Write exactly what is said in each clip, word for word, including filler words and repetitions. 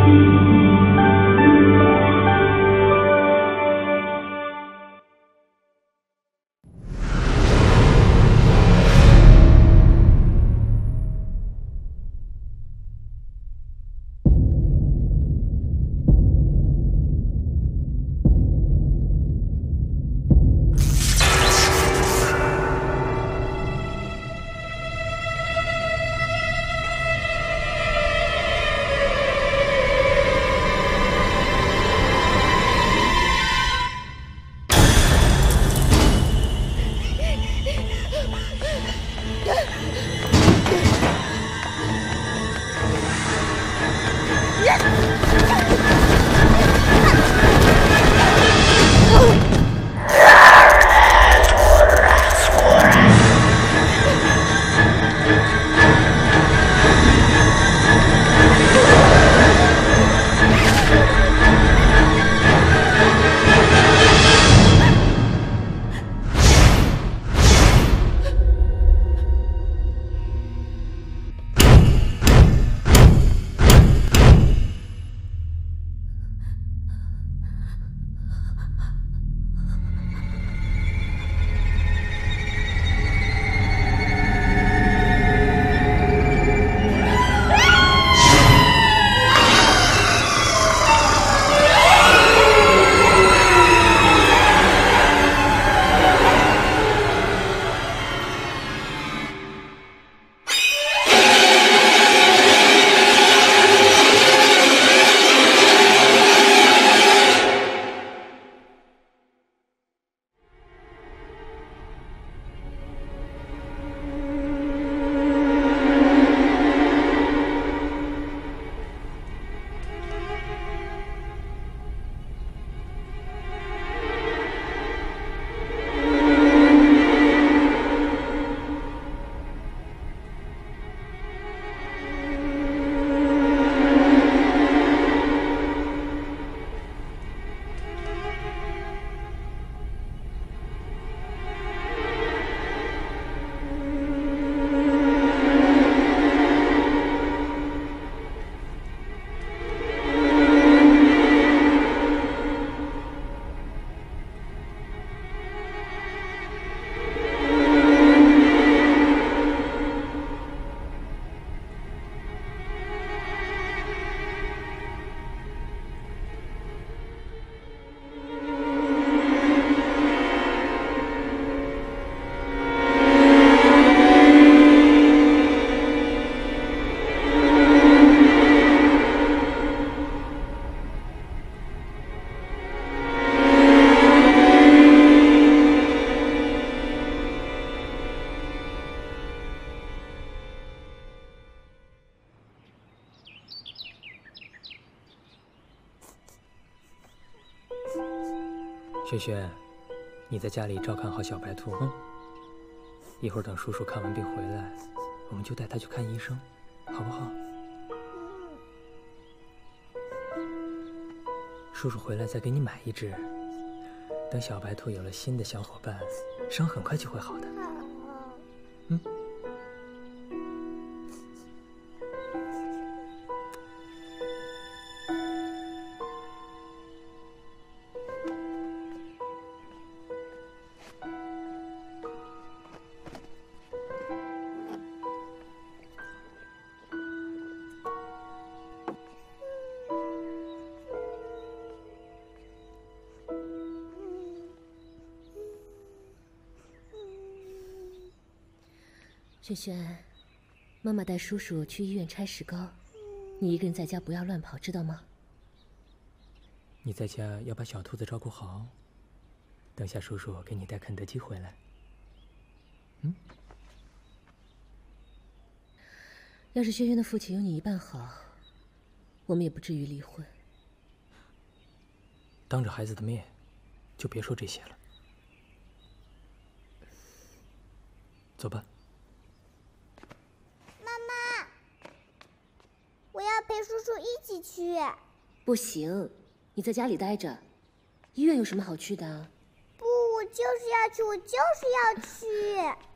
萱萱，你在家里照看好小白兔，嗯。一会儿等叔叔看完病回来，我们就带他去看医生，好不好？叔叔回来再给你买一只。等小白兔有了新的小伙伴，伤很快就会好的。嗯。 萱萱，妈妈带叔叔去医院拆石膏，你一个人在家不要乱跑，知道吗？ 你在家要把小兔子照顾好，等下叔叔给你带肯德基回来。嗯。 要是萱萱的父亲有你一半好，我们也不至于离婚。 当着孩子的面，就别说这些了。走吧。 我要陪叔叔一起去。 不行，你在家里待着，医院有什么好去的？ 不，我就是要去，我就是要去。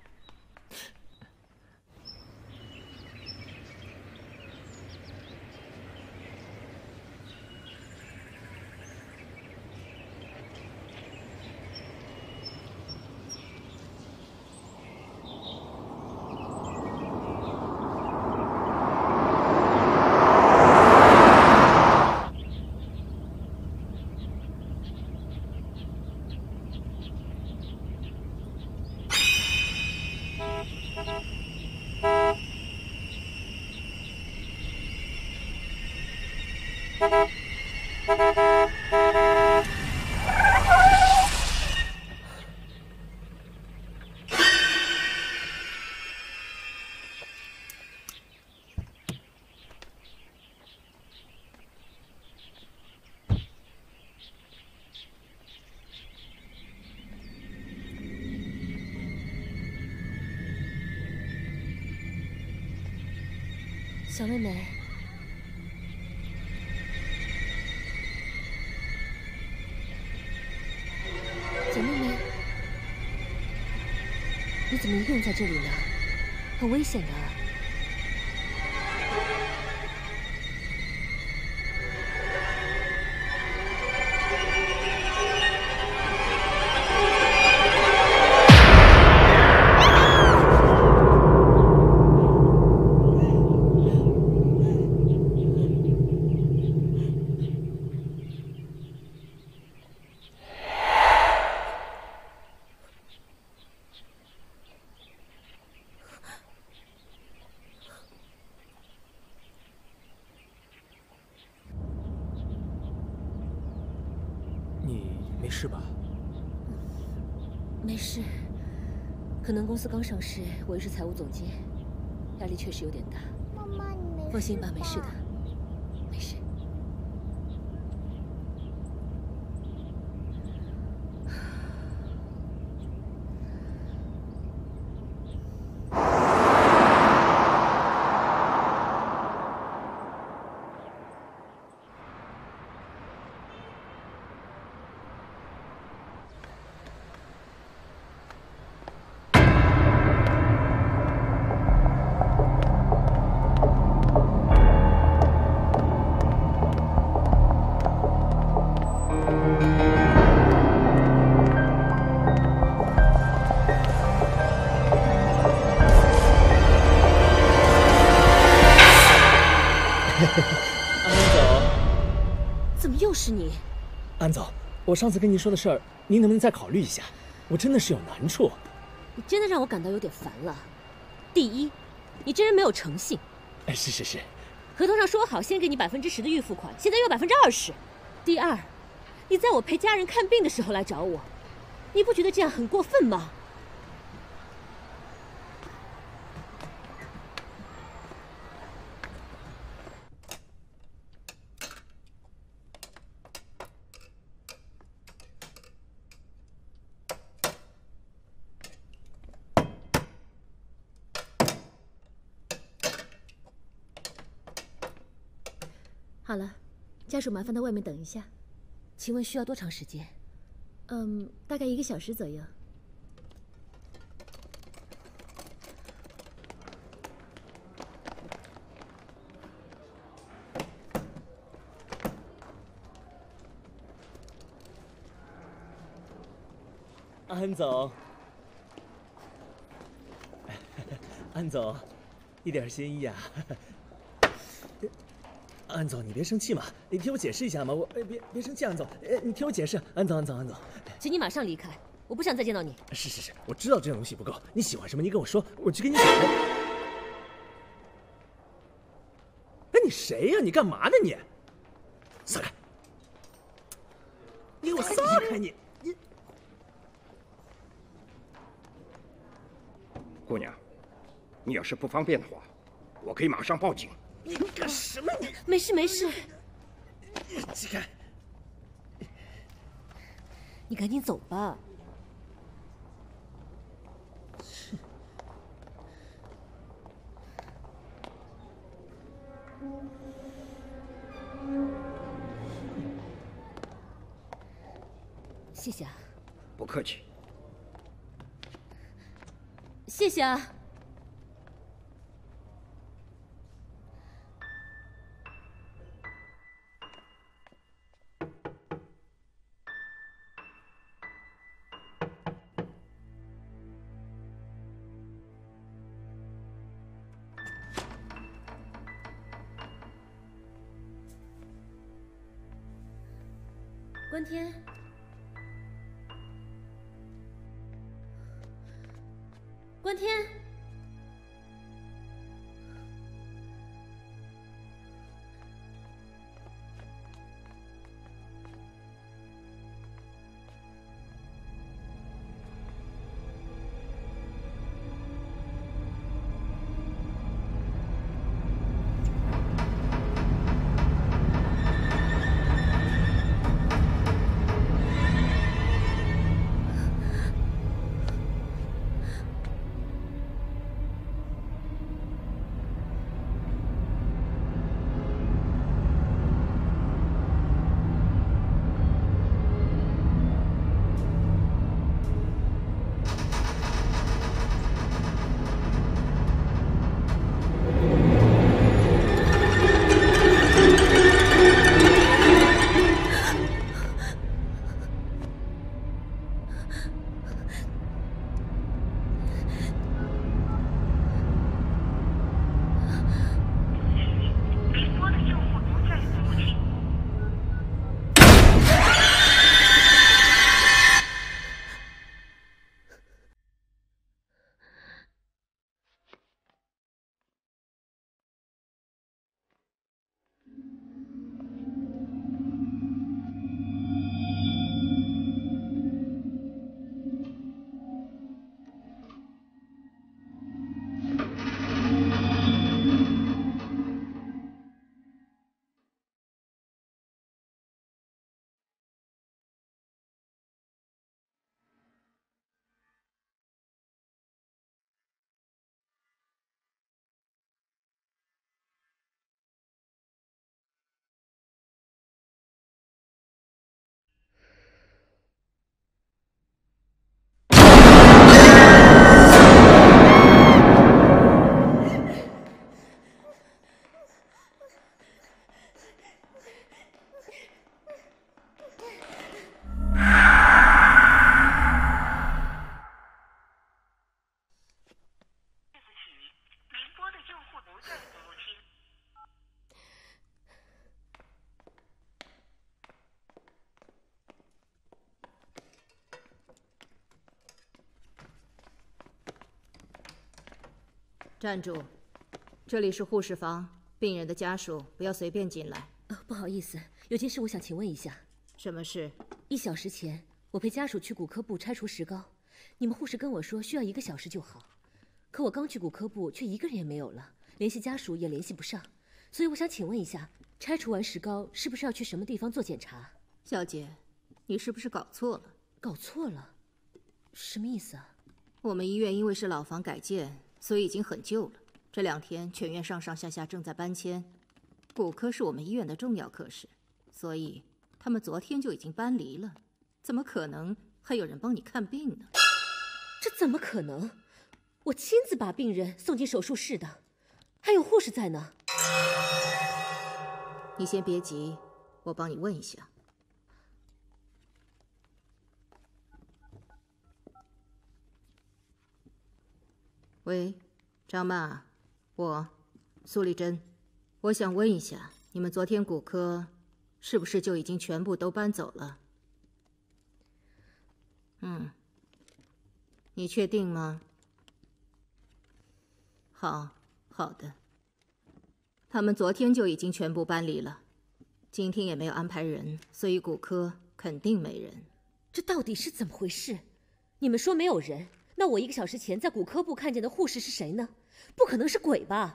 小妹妹，小妹妹，你怎么一个人在这里呢？很危险的。 是吧？ 没事，可能公司刚上市，我又是财务总监，压力确实有点大。 妈妈，你没事吧？ 放心吧，没事的，没事。是你， 安总，我上次跟您说的事儿，您能不能再考虑一下？我真的是有难处。 你真的让我感到有点烦了。第一，你这人没有诚信。 哎，是是是， 合同上说好先给你百分之十的预付款，现在又百分之二十。第二，你在我陪家人看病的时候来找我，你不觉得这样很过分吗？好了，家属麻烦到外面等一下。请问需要多长时间？嗯，大概一个小时左右。 安总，安总，一点心意啊。安总，你别生气嘛，你听我解释一下嘛，我别别生气，安总，哎，你听我解释，安总，安总，安总， 请你马上离开，我不想再见到你。 是是是，我知道这种东西不够，你喜欢什么你跟我说，我去给你买。哎，你谁呀？你干嘛呢你？撒开！你给我撒开你！你姑娘，你要是不方便的话，我可以马上报警。 你干什么你？ 没事没事。 起开！ 你赶紧走吧。谢谢啊。 不客气。 谢谢啊。关天，关天， 站住！这里是护士房，病人的家属不要随便进来。 呃，不好意思，有件事我想请问一下。 什么事？ 一小时前，我陪家属去骨科部拆除石膏，你们护士跟我说需要一个小时就好，可我刚去骨科部，却一个人也没有了，联系家属也联系不上，所以我想请问一下，拆除完石膏是不是要去什么地方做检查？ 小姐，你是不是搞错了？ 搞错了？什么意思啊？ 我们医院因为是老房改建，所以已经很旧了。这两天全院上上下下正在搬迁，骨科是我们医院的重要科室，所以他们昨天就已经搬离了。怎么可能还有人帮你看病呢？ 这怎么可能？我亲自把病人送进手术室的，还有护士在呢。 你先别急，我帮你问一下。喂，张妈，我苏丽珍，我想问一下，你们昨天骨科是不是就已经全部都搬走了？嗯，你确定吗？好，好的。他们昨天就已经全部搬离了，今天也没有安排人，所以骨科肯定没人。 这到底是怎么回事？你们说没有人，那我一个小时前在骨科部看见的护士是谁呢？不可能是鬼吧？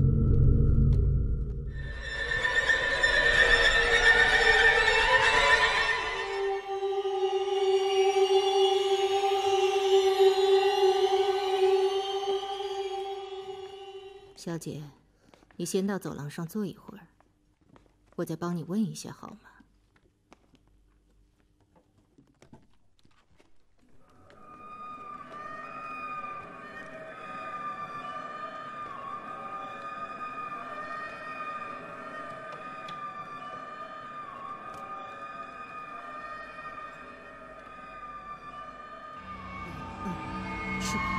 小姐，你先到走廊上坐一会儿，我再帮你问一下好吗？ 是吗？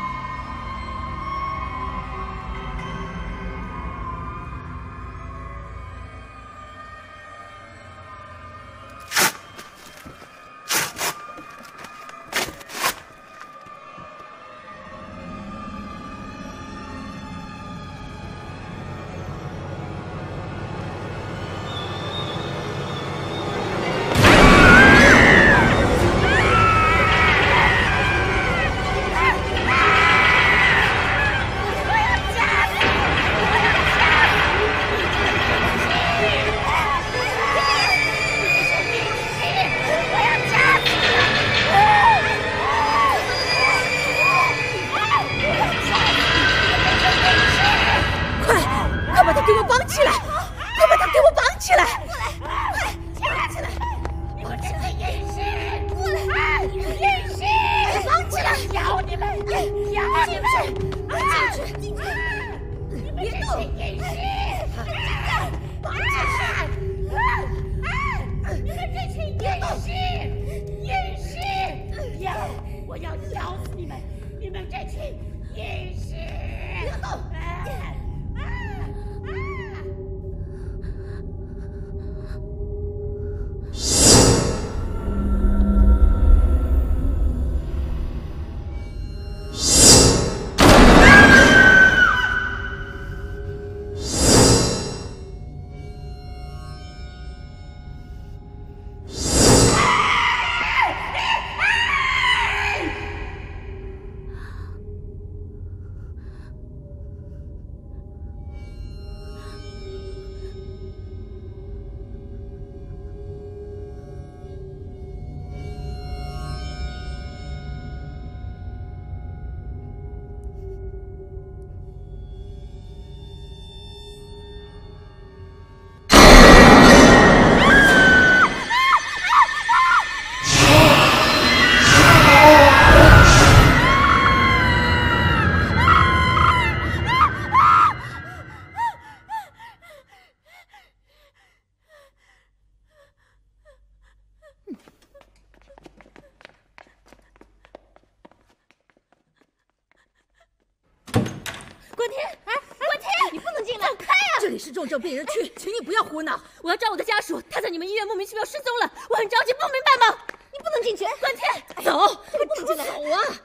这里是重症病人区，请你不要胡闹。 我要找我的家属，他在你们医院莫名其妙失踪了，我很着急，不明白吗？你不能进去，关天。 走，你不能进来。走啊！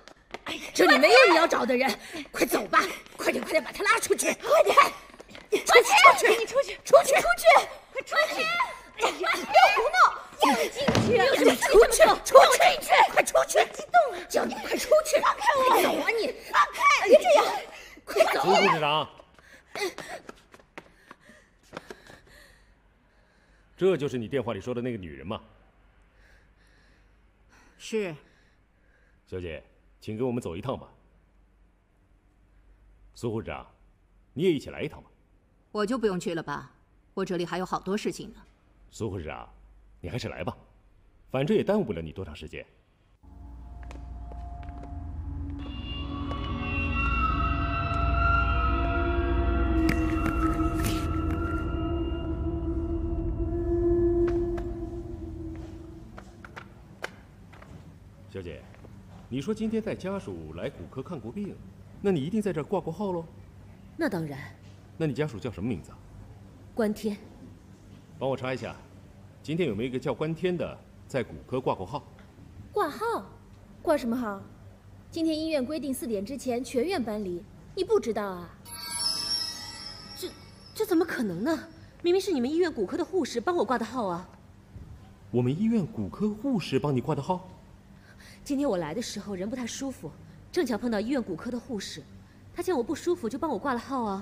这里没有你要找的人，快走吧！快点，快点把他拉出去！快点！出去！出去！你出去！出去！出去！快出去！哎呀，不要胡闹！你进去！你出去！出去！进去！快出去！激动了！叫你快出去！放开我！快走啊你！放开！别这样！快走！ 苏副市长，这就是你电话里说的那个女人吗？ 是。 小姐，请跟我们走一趟吧。苏副市长，你也一起来一趟吧。 我就不用去了吧，我这里还有好多事情呢。 苏副市长，你还是来吧，反正也耽误不了你多长时间。小姐，你说今天带家属来骨科看过病，那你一定在这儿挂过号喽？ 那当然。 那你家属叫什么名字啊？ 关天。 帮我查一下，今天有没有一个叫关天的在骨科挂过号？ 挂号？挂什么号？今天医院规定四点之前全院搬离，你不知道啊？ 这这怎么可能呢？明明是你们医院骨科的护士帮我挂的号啊！ 我们医院骨科护士帮你挂的号？ 今天我来的时候人不太舒服，正巧碰到医院骨科的护士，她见我不舒服就帮我挂了号啊。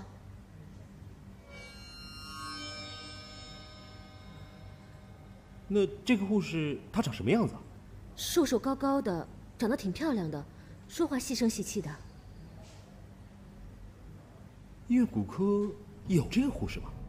那这个护士她长什么样子啊？ 瘦瘦高高的，长得挺漂亮的，说话细声细气的。 医院骨科有这个护士吗？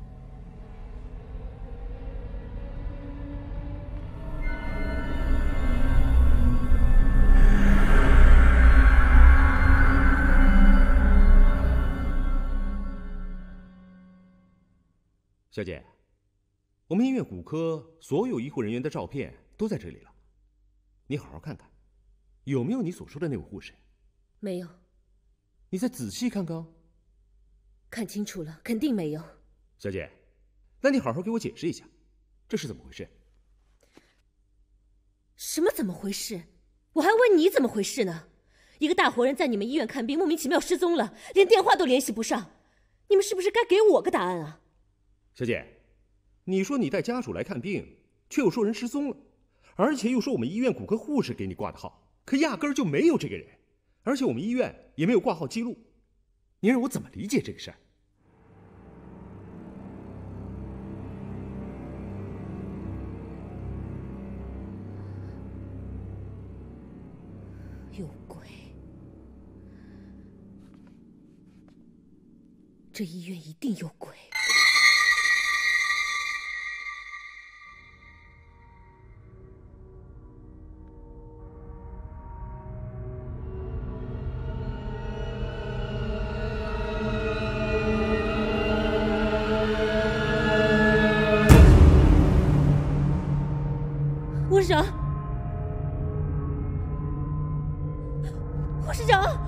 小姐，我们医院骨科所有医护人员的照片都在这里了，你好好看看，有没有你所说的那位护士？ 没有。 你再仔细看看哦。 看清楚了，肯定没有。 小姐，那你好好给我解释一下，这是怎么回事？ 什么怎么回事？我还问你怎么回事呢？一个大活人在你们医院看病，莫名其妙失踪了，连电话都联系不上，你们是不是该给我个答案啊？ 小姐，你说你带家属来看病，却又说人失踪了，而且又说我们医院骨科护士给你挂的号，可压根儿就没有这个人，而且我们医院也没有挂号记录，你让我怎么理解这个事儿？ 有鬼！这医院一定有鬼！护士长，护士长，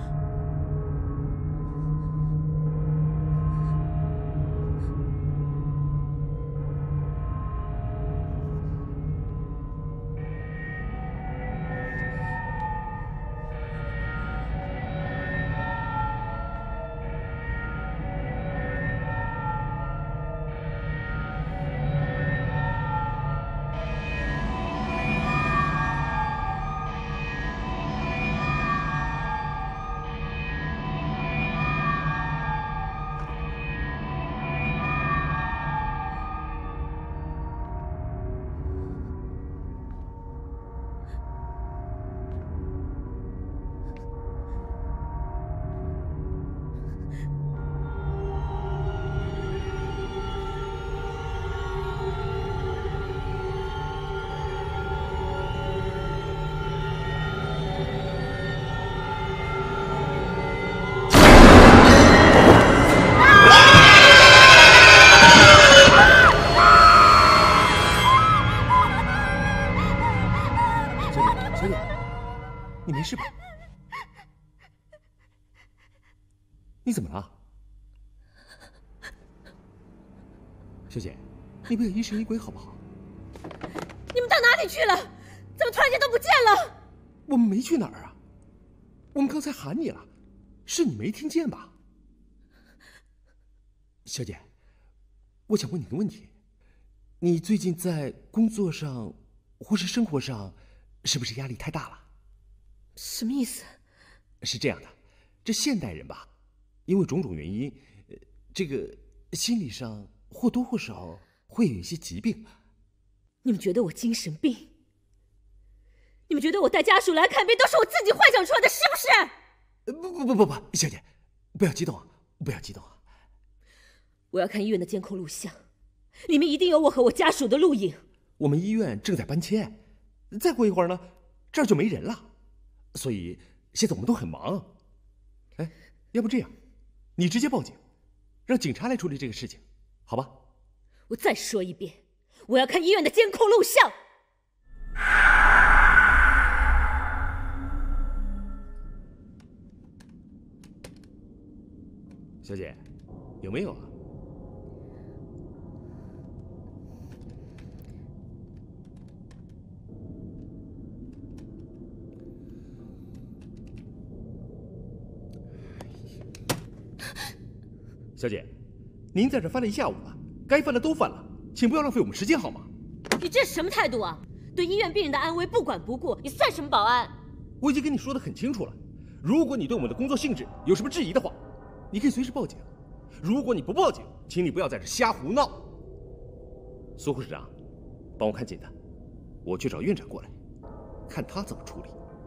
你没事吧？你怎么了？小姐，你不要疑神疑鬼好不好？ 你们到哪里去了？怎么突然间都不见了？ 我们没去哪儿啊。 我们刚才喊你了，是你没听见吧？小姐，我想问你个问题：你最近在工作上或是生活上，是不是压力太大了？ 什么意思？ 是这样的，这现代人吧，因为种种原因，这个心理上或多或少会有一些疾病。 你们觉得我精神病？你们觉得我带家属来看病都是我自己幻想出来的，是不是？ 不不不不不，小姐，不要激动啊，不要激动啊！ 我要看医院的监控录像，里面一定有我和我家属的录影。 我们医院正在搬迁，再过一会儿呢，这儿就没人了，所以现在我们都很忙。哎，要不这样，你直接报警，让警察来处理这个事情，好吧？ 我再说一遍，我要看医院的监控录像。 小姐，有没有啊？小姐，您在这翻了一下午了，该翻的都翻了，请不要浪费我们时间好吗？ 你这是什么态度啊？对医院病人的安危不管不顾，你算什么保安？ 我已经跟你说的很清楚了，如果你对我们的工作性质有什么质疑的话，你可以随时报警。如果你不报警，请你不要在这瞎胡闹。苏护士长，帮我看紧他，我去找院长过来，看他怎么处理。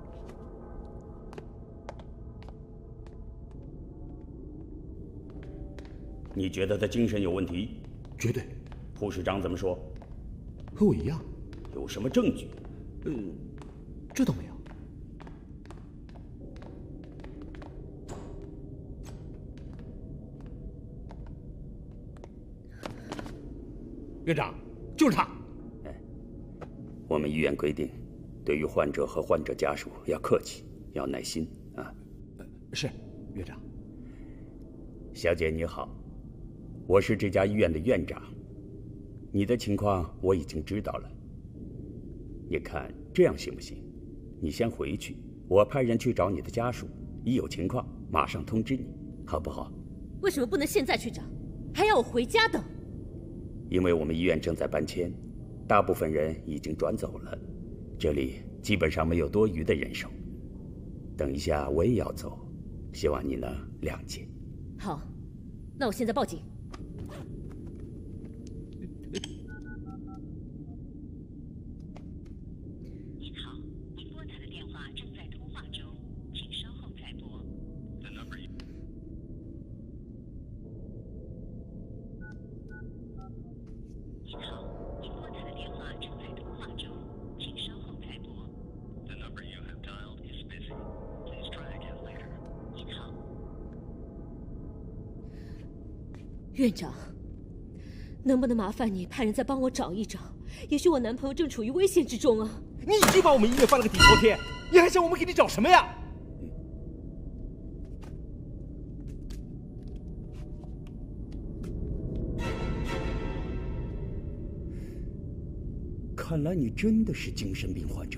你觉得他精神有问题？ 绝对。 护士长怎么说？ 和我一样。 有什么证据？ 呃，这倒没有。院长，就是他。 哎，我们医院规定，对于患者和患者家属要客气，要耐心啊。 呃，是，院长。 小姐你好，我是这家医院的院长，你的情况我已经知道了。你看这样行不行？你先回去，我派人去找你的家属，一有情况马上通知你，好不好？ 为什么不能现在去找，还要我回家等？ 因为我们医院正在搬迁，大部分人已经转走了，这里基本上没有多余的人手。等一下我也要走，希望你能谅解。 好，那我现在报警。 您好，您拨打的电话正在通话中，请稍后再拨。您好，您拨打的电话正在通话中，请稍后再拨。The number you have dialed is busy. Please try again later. 您好。 院长，能不能麻烦你派人再帮我找一找？也许我男朋友正处于危险之中啊！ 你已经把我们医院翻了个底朝天，你还想我们给你找什么呀？ 看来你真的是精神病患者。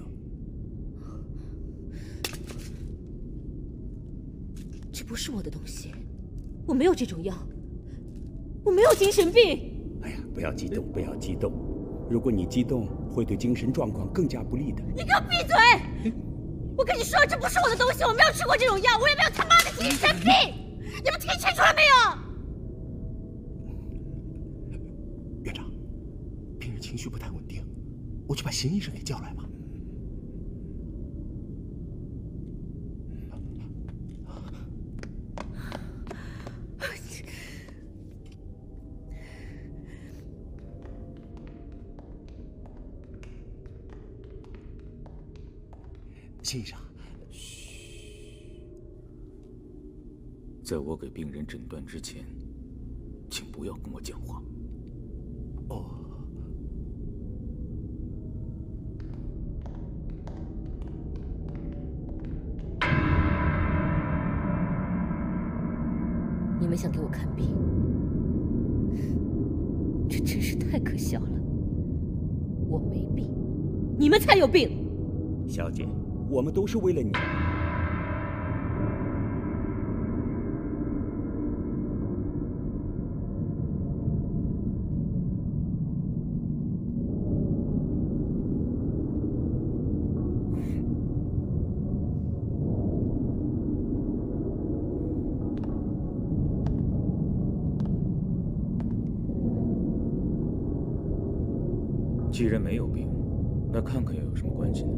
这不是我的东西，我没有这种药，我没有精神病。 哎呀，不要激动，不要激动。如果你激动，会对精神状况更加不利的。 你给我闭嘴！我跟你说，这不是我的东西，我没有吃过这种药，我也没有他妈的精神病。你们听清楚了没有？ 院长，病人情绪不太稳定，我去把邢医生给叫来吧。邢医生， 嘘，在我给病人诊断之前，请不要跟我讲话。 哦。 你们想给我看病，这真是太可笑了。我没病，你们才有病。 小姐，我们都是为了你。 既然没有病，那看看又有什么关系呢？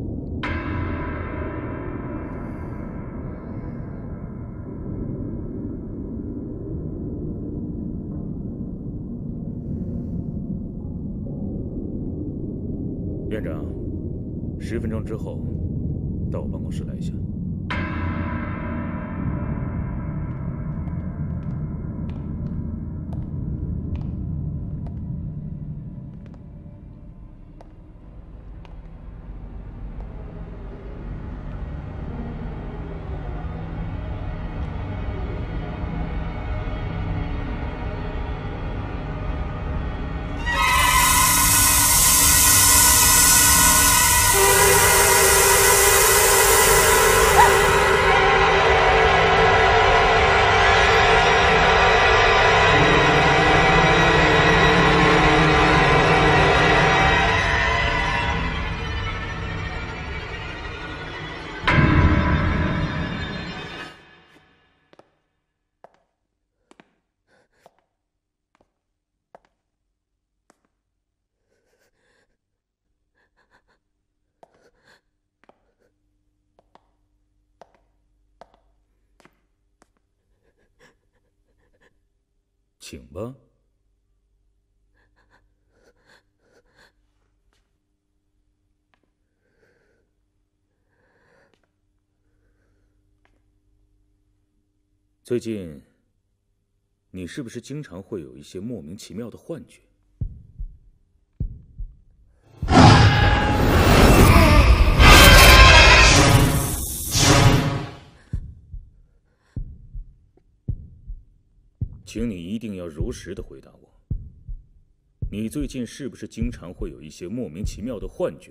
院长，十分钟之后到我办公室来一下。请吧。最近，你是不是经常会有一些莫名其妙的幻觉？请你一定要如实的回答我。你最近是不是经常会有一些莫名其妙的幻觉？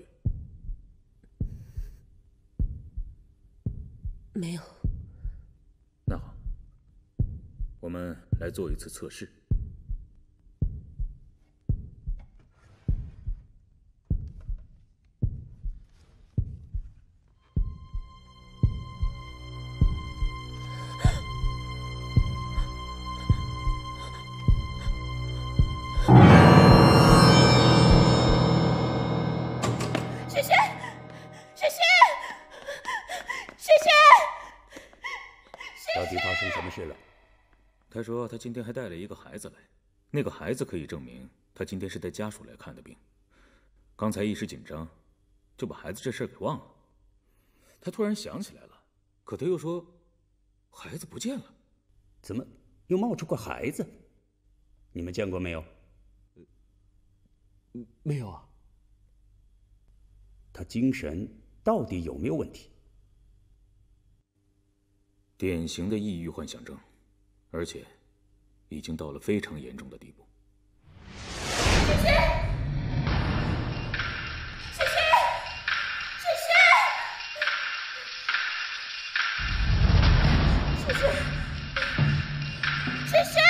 没有。 那好，我们来做一次测试。他说他今天还带了一个孩子来，那个孩子可以证明他今天是带家属来看的病。刚才一时紧张，就把孩子这事儿给忘了。他突然想起来了，可他又说孩子不见了。 怎么又冒出个孩子？你们见过没有？ 没有啊。 他精神到底有没有问题？ 典型的抑郁幻想症，而且已经到了非常严重的地步。 萱萱，萱萱，萱萱，萱萱，萱萱。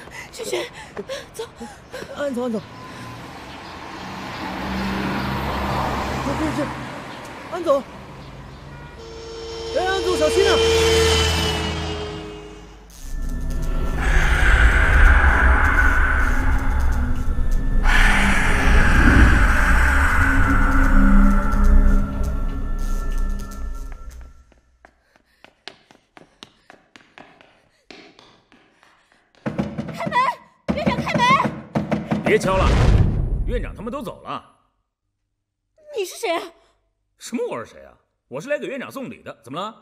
萱萱，走， 安总，安总，这这这，安总，哎，安总小心啊！ 别敲了，院长他们都走了。 你是谁啊？ 什么？我是谁啊？我是来给院长送礼的，怎么了？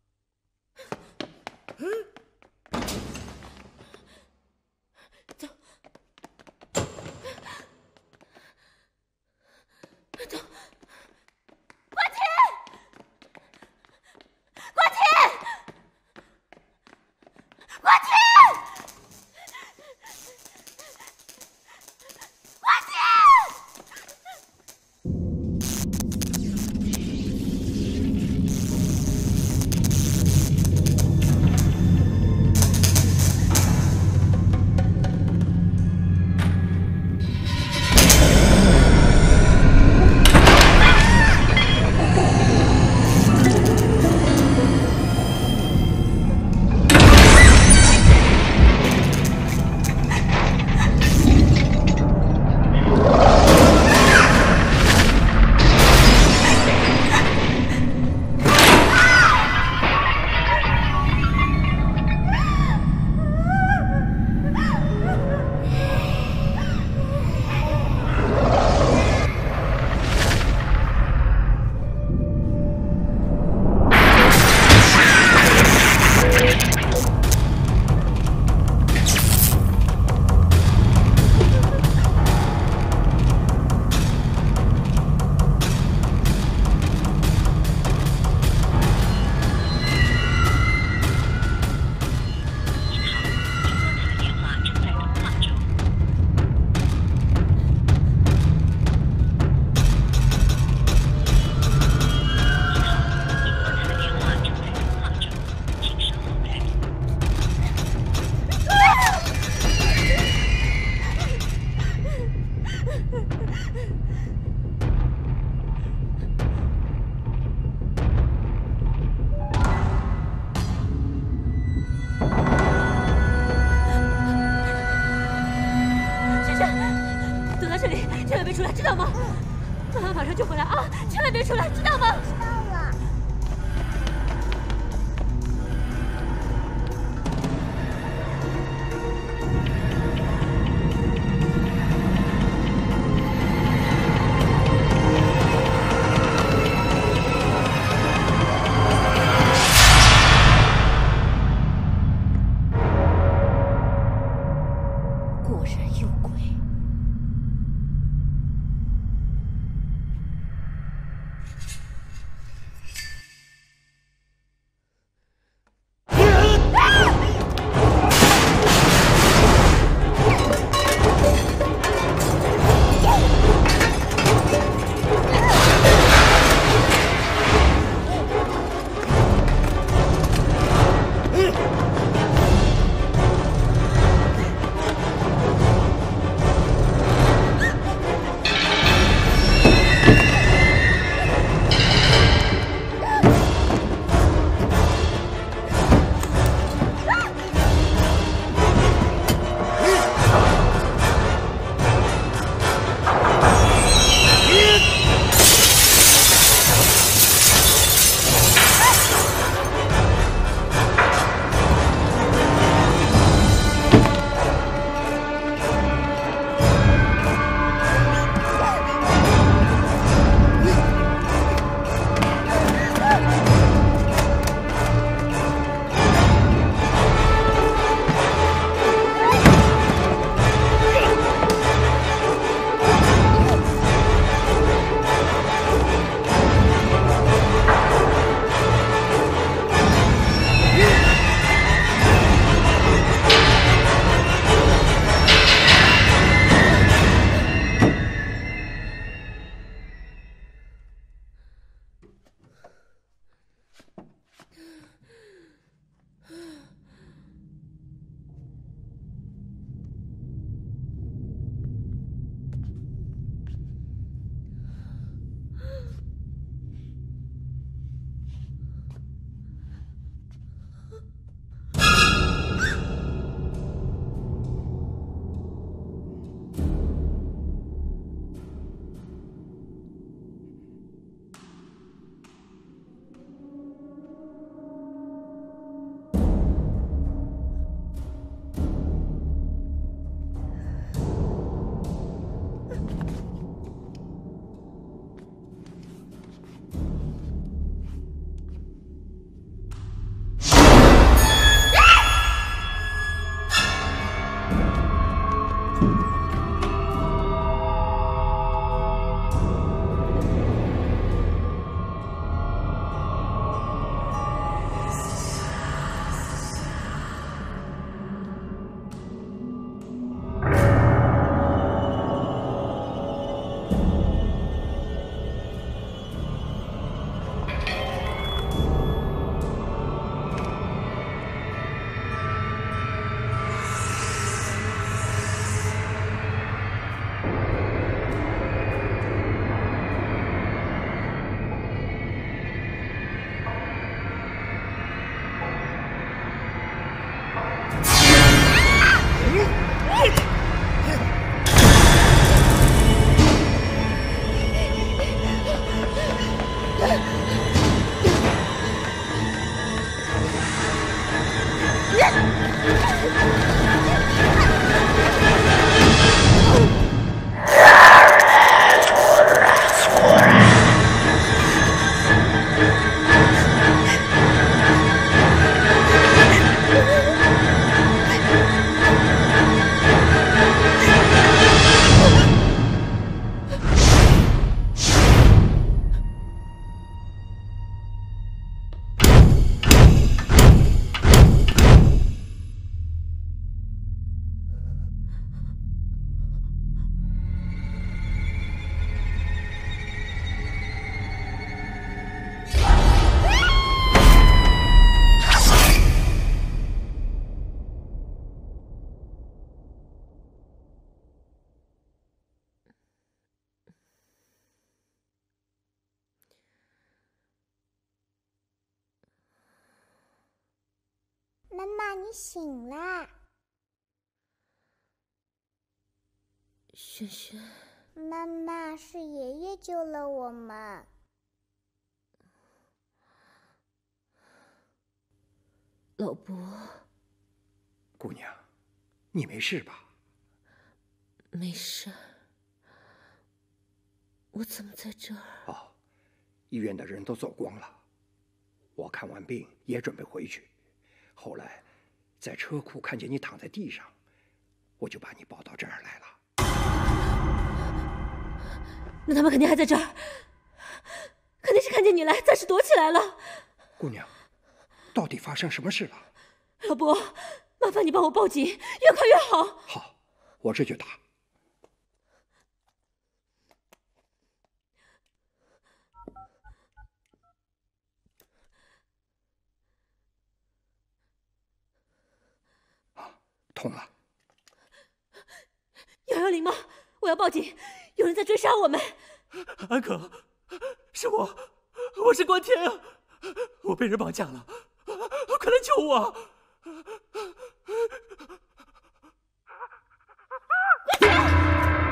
走，走，关天，关天，关天。千万别出来，知道吗？妈妈马上就回来啊！千万别出来，知道吗？ 知道了。 果然有鬼。 妈妈，你醒啦！ 轩轩， 妈妈，是爷爷救了我们。 老伯， 姑娘，你没事吧？ 没事。我怎么在这儿？ 哦，医院的人都走光了。我看完病也准备回去，后来在车库看见你躺在地上，我就把你抱到这儿来了。 那他们肯定还在这儿，肯定是看见你来，暂时躲起来了。 姑娘，到底发生什么事了？ 老伯，麻烦你帮我报警，越快越好。 好，我这就打。啊，通了。 幺幺零吗？我要报警，有人在追杀我们。 安可，是我，我是关天啊！我被人绑架了，快来救我！ 关天！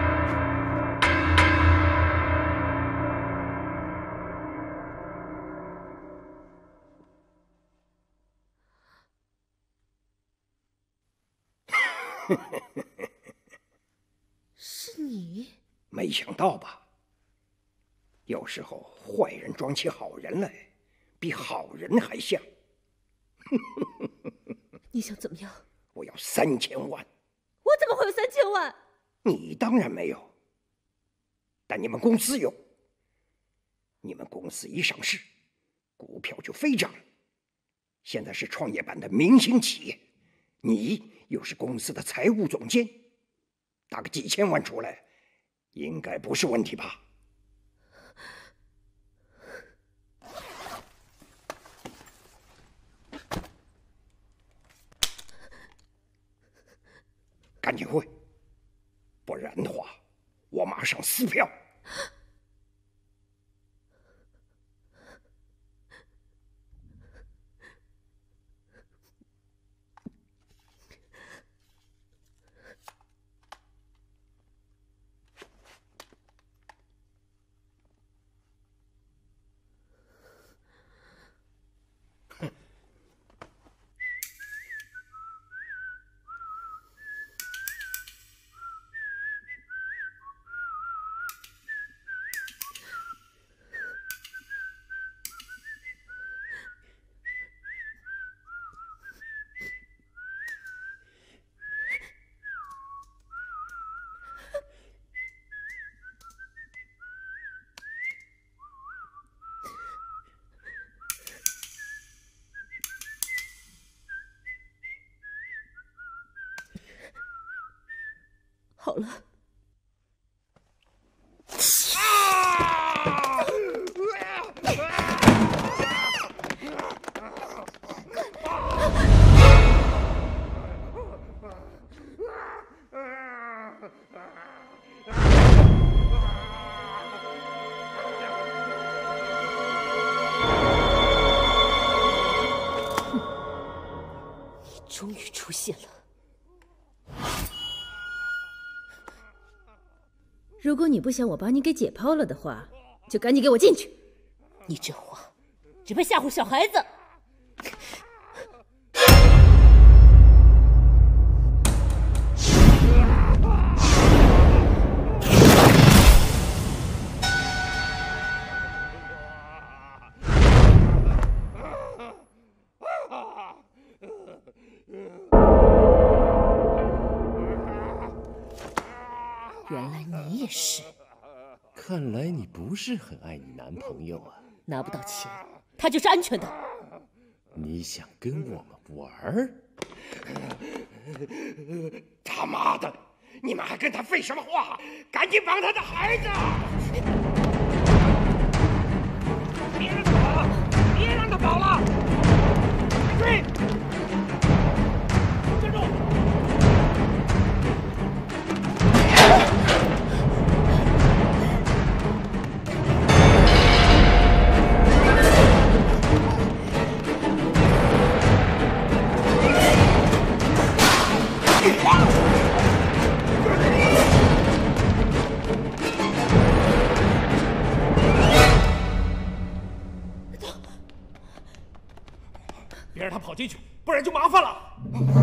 是你？ 没想到吧？有时候坏人装起好人来，比好人还像。 你想怎么样？ 我要三千万。 我怎么会有三千万？ 你当然没有，但你们公司有。你们公司一上市，股票就飞涨。现在是创业板的明星企业，你又是公司的财务总监，打个几千万出来，应该不是问题吧？赶紧汇，不然的话，我马上撕票。 好了。你终于出现了。 如果你不想我把你给解剖了的话，就赶紧给我进去。 你这话只配吓唬小孩子。 原来你也是。 看来你不是很爱你男朋友啊。 拿不到钱，他就是安全的。 你想跟我们玩儿？ 他妈的！你们还跟他废什么话？赶紧绑他的孩子！别让他跑了！别让他跑了！追！站住！ 别让他跑进去，不然就麻烦了。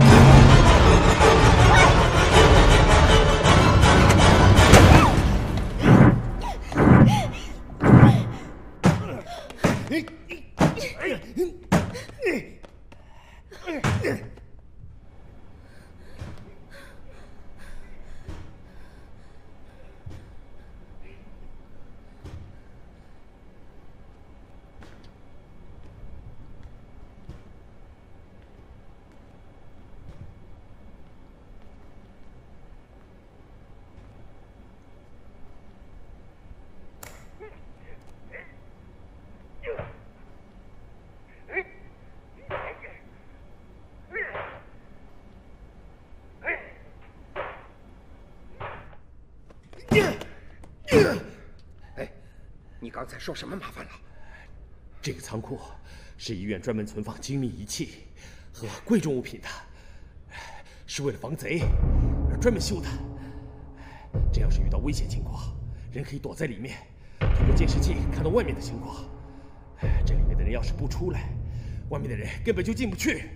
哎，你刚才说什么麻烦了？ 这个仓库是医院专门存放精密仪器和贵重物品的，是为了防贼而专门修的。这要是遇到危险情况，人可以躲在里面，通过监视器看到外面的情况。这里面的人要是不出来，外面的人根本就进不去。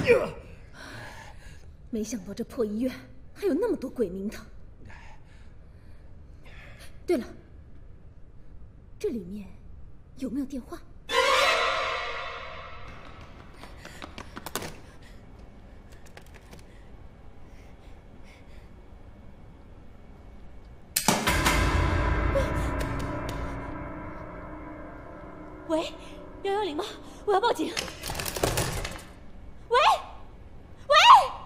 没想到这破医院还有那么多鬼名堂。对了，这里面有没有电话？ 喂，幺幺零吗？我要报警。喂，喂！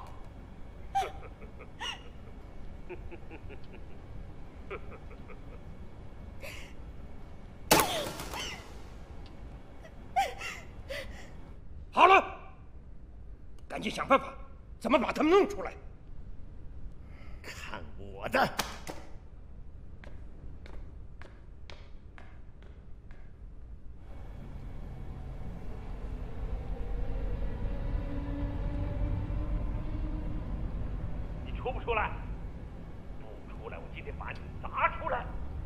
好了，赶紧想办法，怎么把他们弄出来。 看我的！ 你出不出来？不出来，我今天把你砸出来！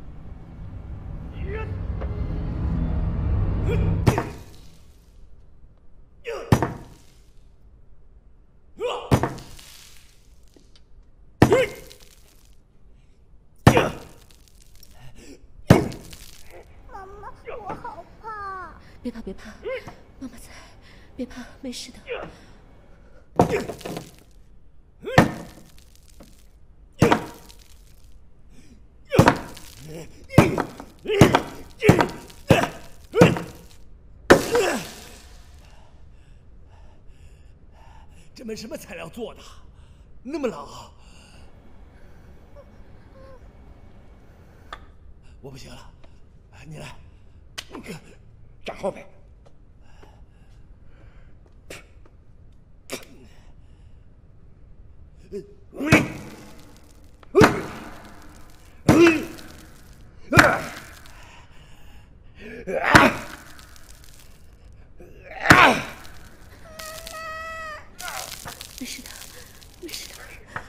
妈妈，我好怕。 别怕，别怕，妈妈在，别怕，没事的。 这门什么材料做的？那么老。我不行了，你来， 站后边。 没事的，没事的。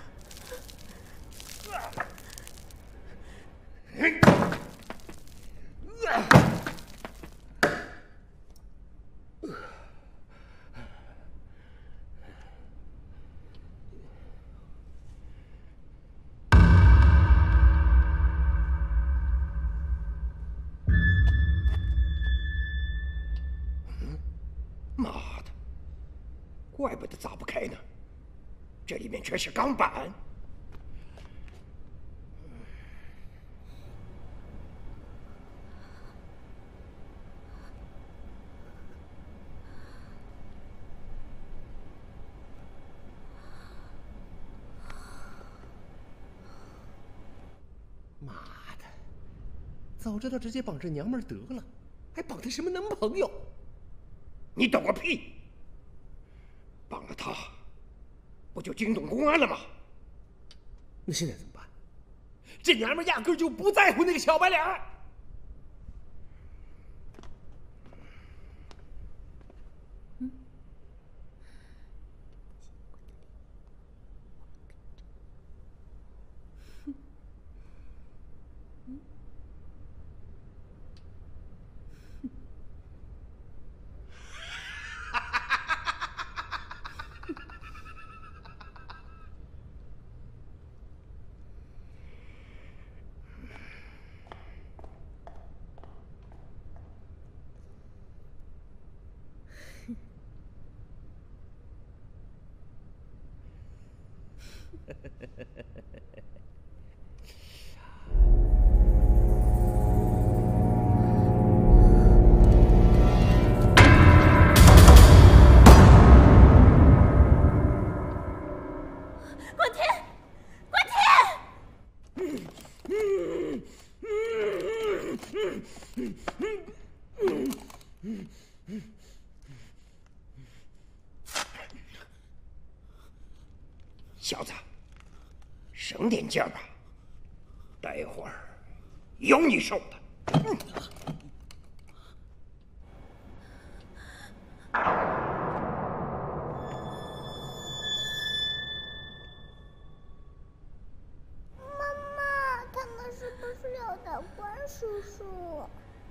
妈的，怪不得砸不开呢，这里面全是钢板。 早知道直接绑这娘们儿得了，还绑她什么男朋友？ 你懂个屁！绑了她，不就惊动公安了吗？ 那现在怎么办？这娘们儿压根儿就不在乎那个小白脸儿。 关天，关天！ 小子，省点劲儿吧，待会儿有你受的。嗯叔叔，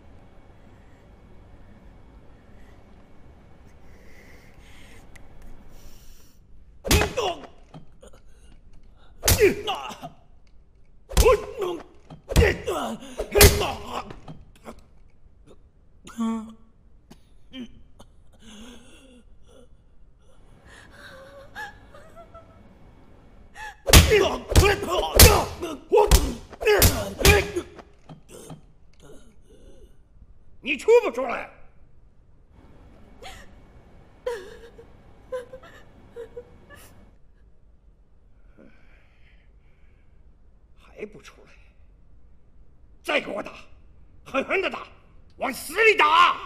你出不出来？还不出来？再给我打，狠狠的打，往死里打！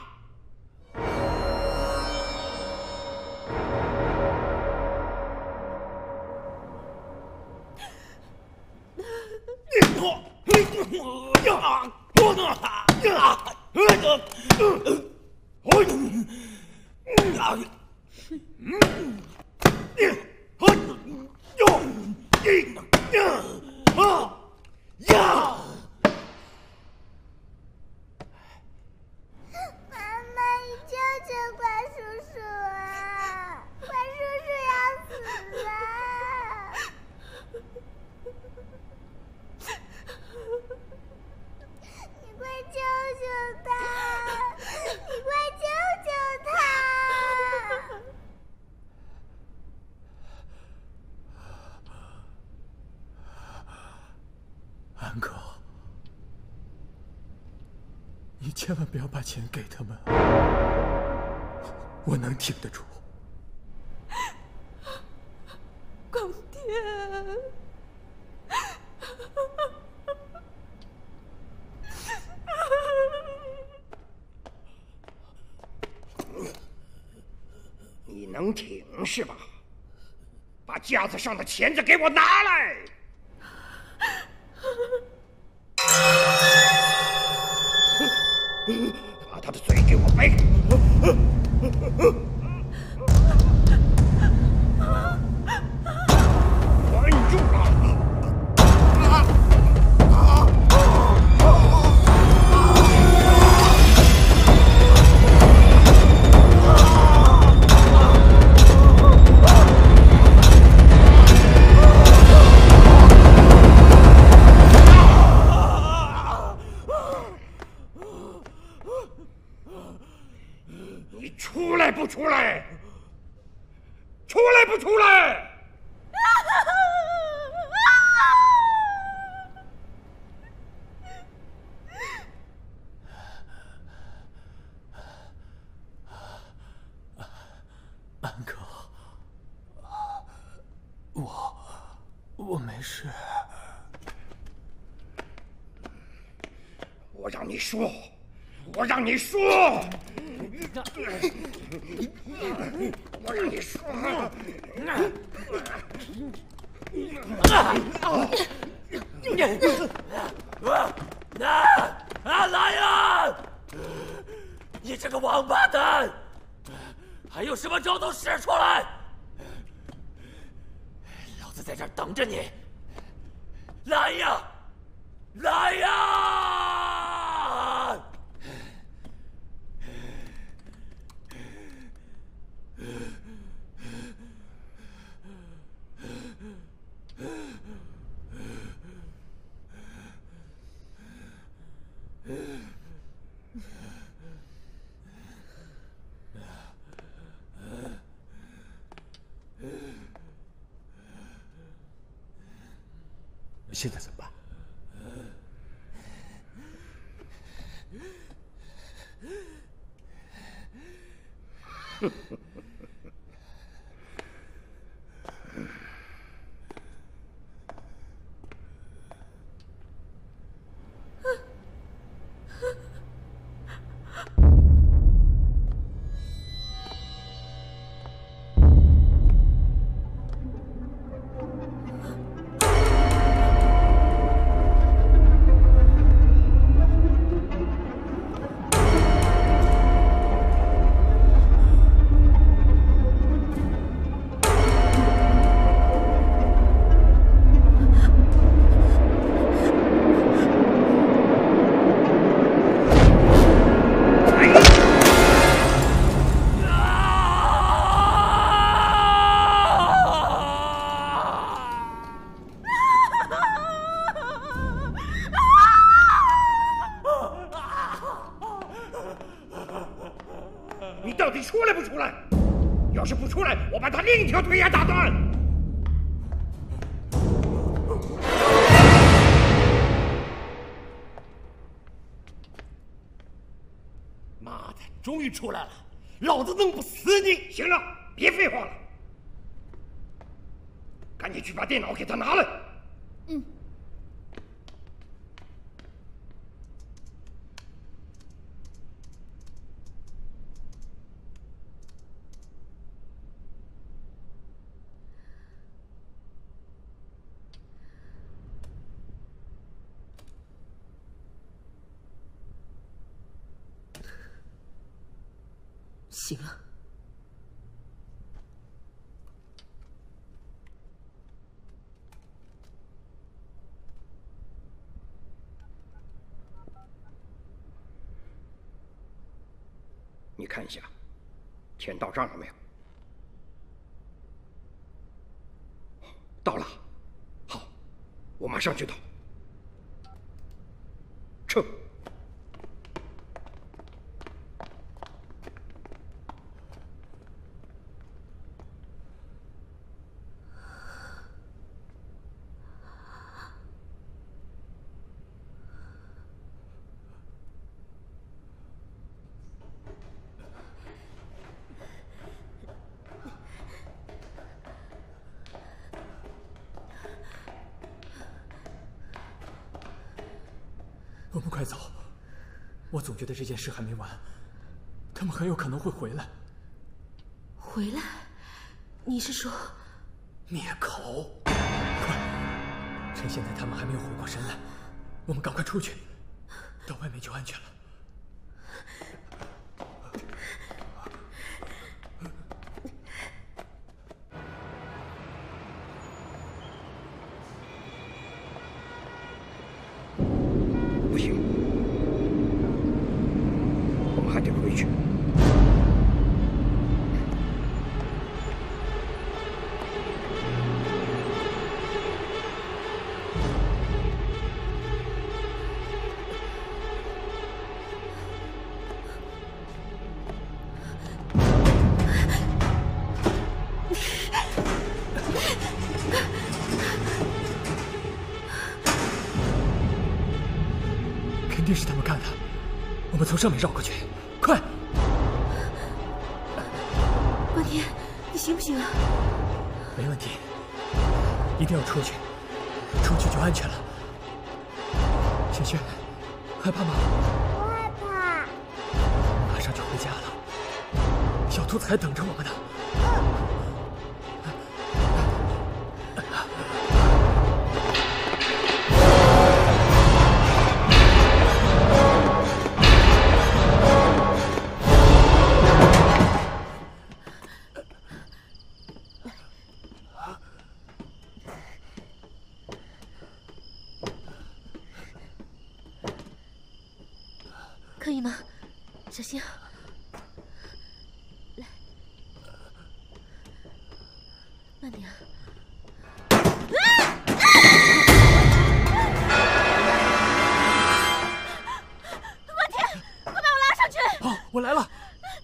安哥，你千万不要把钱给他们，我能挺得住。 光天， 你能挺是吧？把架子上的钳子给我拿来！把他的嘴给我掰开！我摁住了！你出来不出来？出来不出来？ 安哥，我我没事。 我我让你说，我让你说，我让你说。 啊啊！来呀！你这个王八蛋，还有什么招都使出来！老子在这儿等着你。来呀！来呀！ 现在怎么办？ 你到底出来不出来？要是不出来，我把他另一条腿也打断。 妈的，终于出来了！老子弄不死你！ 行了，别废话了，赶紧去把电脑给他拿来。 嗯。 行了。 你看一下，钱到账了没有？到了，好，我马上就到。撤。 我们快走！我总觉得这件事还没完，他们很有可能会回来。 回来？你是说灭口？快！趁现在他们还没有回过神来，我们赶快出去，到外面就安全了。 不行，我们还得回去。 肯定是他们干的，我们从上面绕过去，快！ 关天，你行不行啊？ 没问题，一定要出去，出去就安全了。萱萱， 害怕吗？ 不害怕。 马上就回家了，小兔子还等着我们呢。 可以吗？小心啊！来，慢点啊！ 问题，快把我拉上去！ 好，我来了。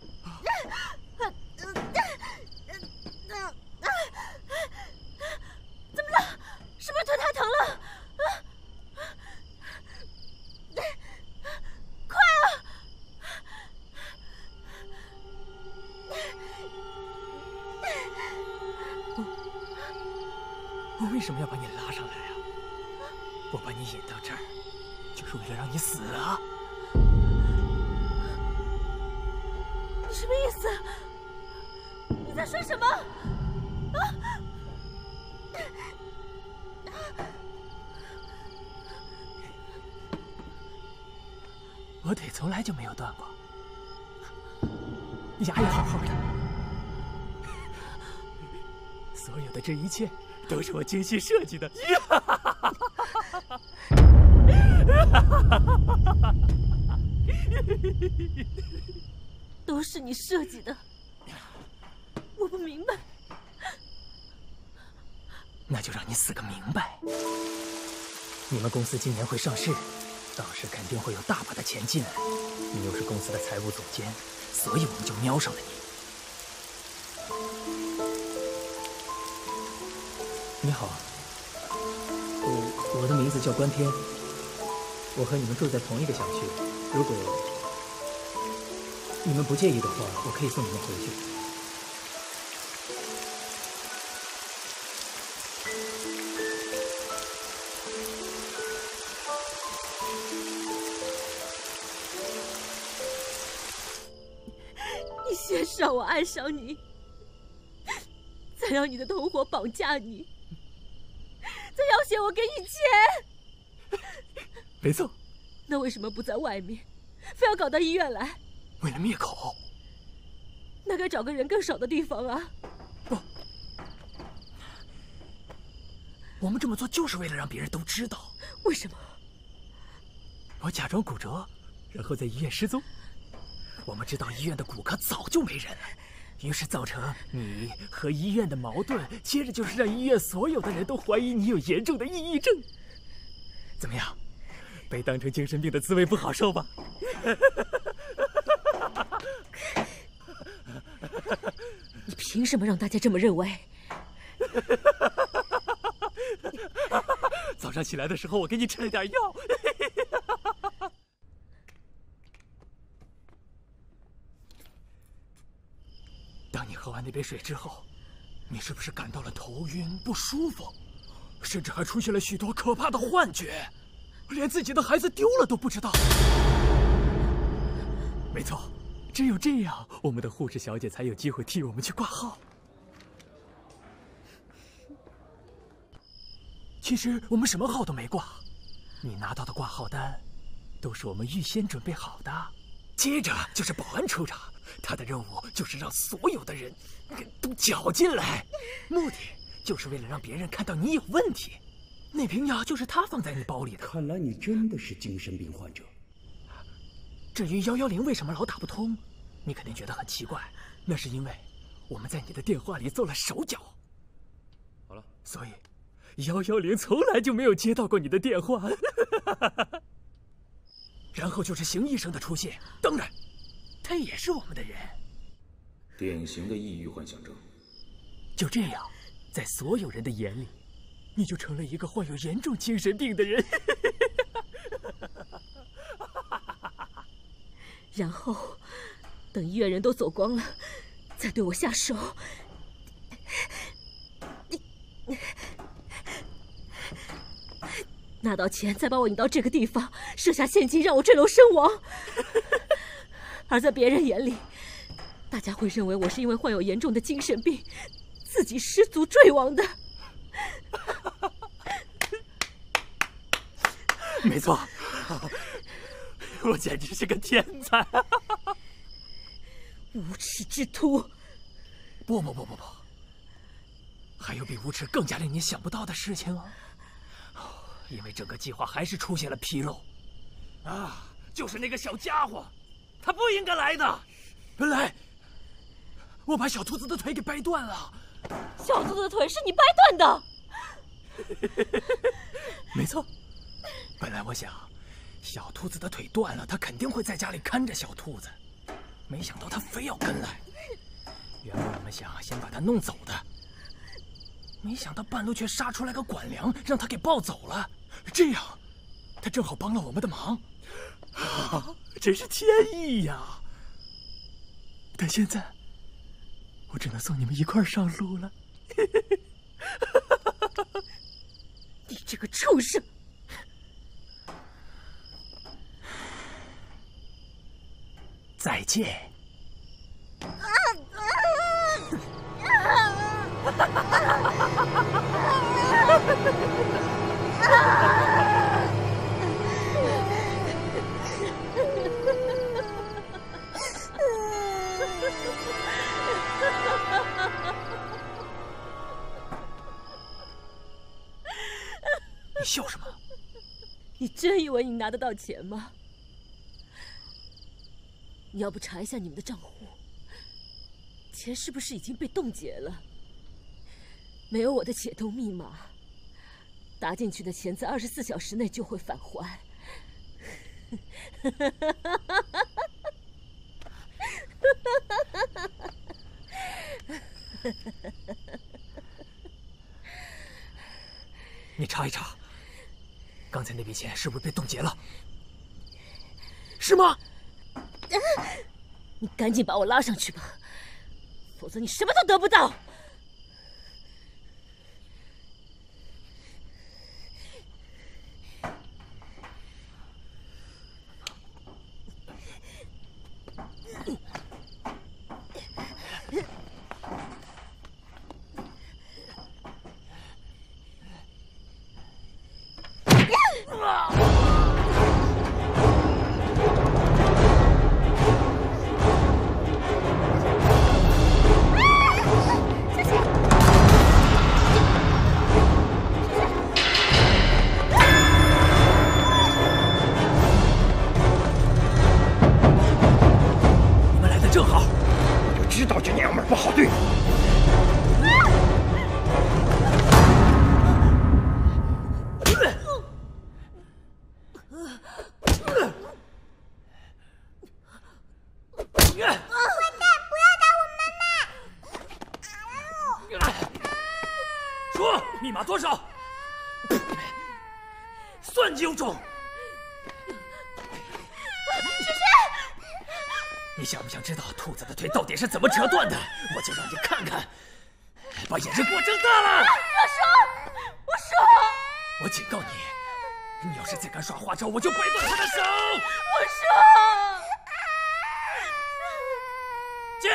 怎么了？是不是腿太疼了？快啊！ 我为什么要把你拉上来啊？我把你引到这儿，就是为了让你死啊！ 你什么意思？你在说什么？啊！ 我腿从来就没有断过，牙也好好的。所有的这一切都是我精心设计的。 都是你设计的，我不明白。 那就让你死个明白。你们公司今年会上市，到时肯定会有大把的钱进来。你又是公司的财务总监，所以我们就瞄上了你。你好，我我的名字叫关天，我和你们住在同一个小区。如果你们不介意的话，我可以送你们回去。 你先让我爱上你，再让你的同伙绑架你，再要挟我给你钱。 没错。 那为什么不在外面，非要搞到医院来？ 为了灭口。 那该找个人更少的地方啊。 不，我们这么做就是为了让别人都知道。 为什么？ 我假装骨折，然后在医院失踪。我们知道医院的骨科早就没人了，于是造成你和医院的矛盾，接着就是让医院所有的人都怀疑你有严重的抑郁症。怎么样？被当成精神病的滋味不好受吧？ 你凭什么让大家这么认为？ 早上起来的时候，我给你吃了点药。当你喝完那杯水之后，你是不是感到了头晕、不舒服，甚至还出现了许多可怕的幻觉？连自己的孩子丢了都不知道。没错，只有这样，我们的护士小姐才有机会替我们去挂号。其实我们什么号都没挂，你拿到的挂号单都是我们预先准备好的。接着就是保安处长，他的任务就是让所有的人都搅进来，目的就是为了让别人看到你有问题。那瓶药就是他放在你包里的。 看来你真的是精神病患者。 至于幺幺零为什么老打不通，你肯定觉得很奇怪，那是因为我们在你的电话里做了手脚。 好了， 所以幺幺零从来就没有接到过你的电话。然后就是邢医生的出现，当然，他也是我们的人。 典型的抑郁幻想症。 就这样，在所有人的眼里，你就成了一个患有严重精神病的人。 然后，等医院人都走光了，再对我下手。 拿到钱，再把我引到这个地方，设下陷阱，让我坠楼身亡。而在别人眼里，大家会认为我是因为患有严重的精神病，自己失足坠亡的。 没错，我简直是个天才！ 无耻之徒！ 不不不不不，还有比无耻更加令你想不到的事情啊！因为整个计划还是出现了纰漏，啊，就是那个小家伙，他不应该来的。本来我把小兔子的腿给掰断了， 小兔子的腿是你掰断的。 没错，本来我想，小兔子的腿断了，他肯定会在家里看着小兔子，没想到他非要跟来。原本我们想先把他弄走的，没想到半路却杀出来个管粮，让他给抱走了。这样，他正好帮了我们的忙，啊，真是天意呀！但现在，我只能送你们一块儿上路了。 你这个畜生！ 再见。你笑什么？ 你真以为你拿得到钱吗？你要不查一下你们的账户，钱是不是已经被冻结了？没有我的解冻密码，打进去的钱在二十四小时内就会返还。 你查一查，刚才那笔钱是不是被冻结了？是吗？ 你赶紧把我拉上去吧，否则你什么都得不到。 密码多少？算你有种！ 萱萱， 你想不想知道兔子的腿到底是怎么折断的？我就让你看看，把眼睛给我睁大了！ 我说，我说， 我警告你，你要是再敢耍花招，我就掰断他的手！ 我说， 进。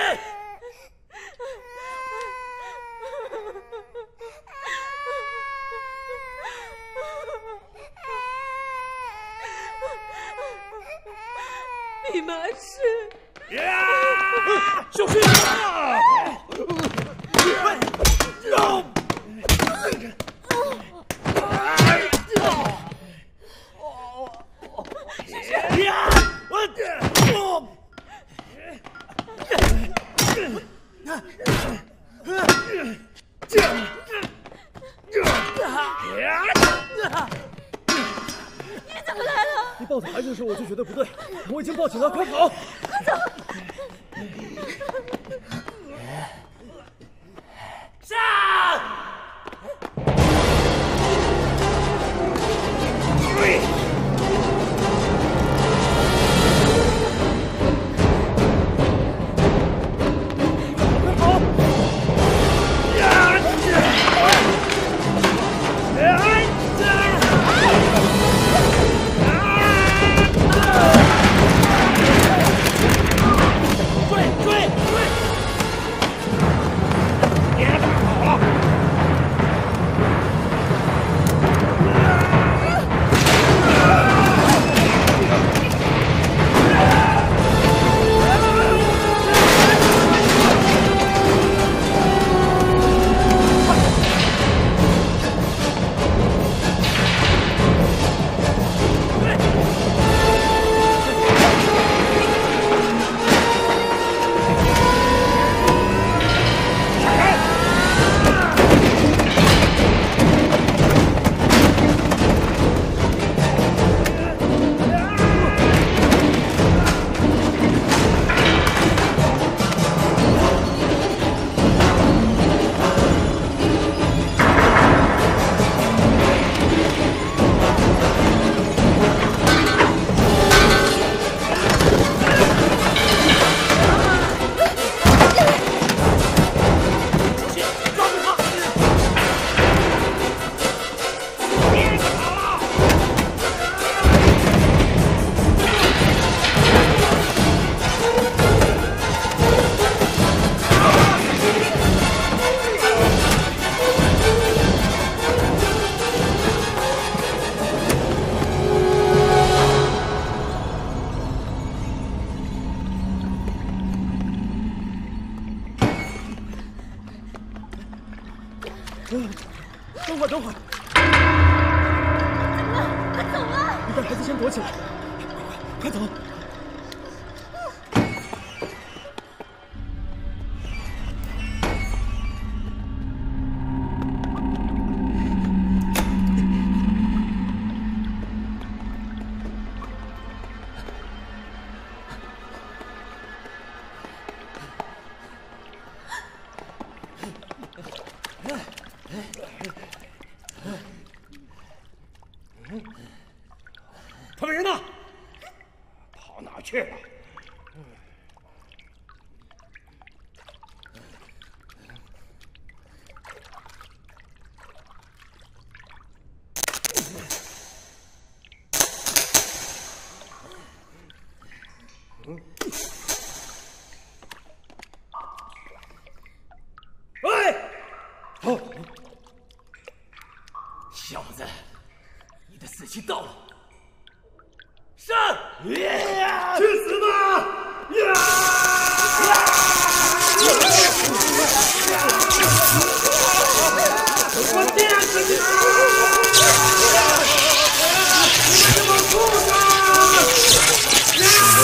密码是…… 呀！小心啊！ 你怎么来了？ 你抱走孩子的时候，我就觉得不对，我已经报警了，快跑！ 快走！ 上！对。快跑！呀！呀！ 等会儿，等会儿。 怎么了？快走啊！ 你带孩子先躲起来，快走！ 他们人呢？跑哪去了？ 喂！哦，小子，你的死期到了！上！去死吧！我电死你！你们这帮畜生！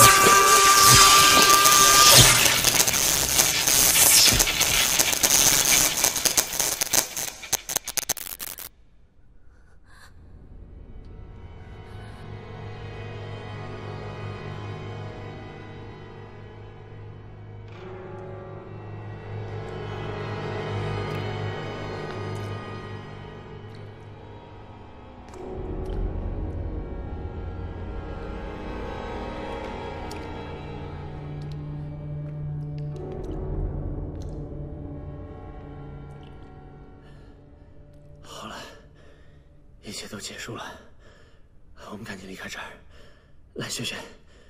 好了，一切都结束了，我们赶紧离开这儿。来，雪雪，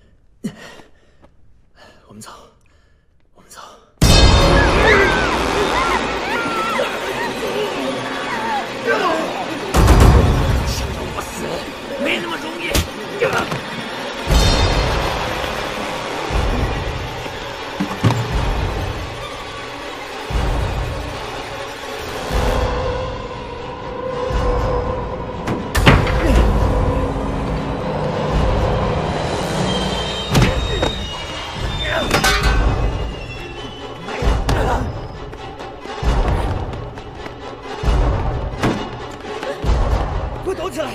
我们走，我们走。 想让我死，没那么容易。 快躲起来！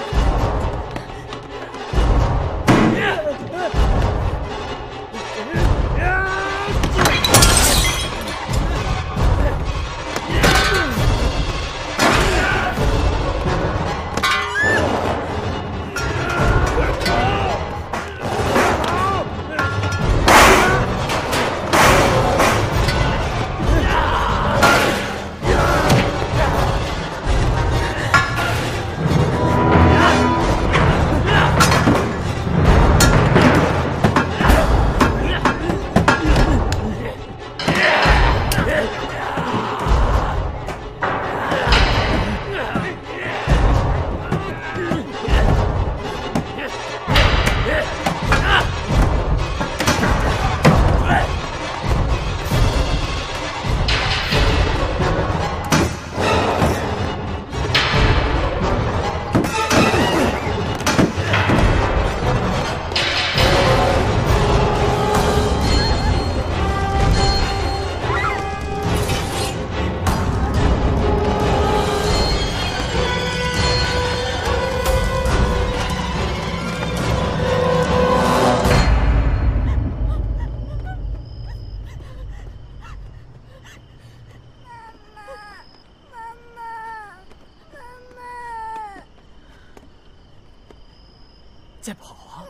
再跑啊！